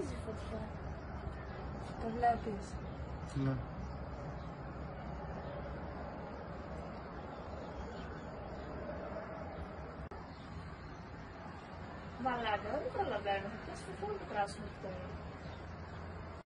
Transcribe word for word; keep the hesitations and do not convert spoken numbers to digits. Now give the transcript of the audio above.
συνεχίζει η φωτιά. Το βλέπεις. Ναι. Μαλάκα, δεν προλαβαίνω. Θα πιάσει το φόβο του πράσινο τώρα.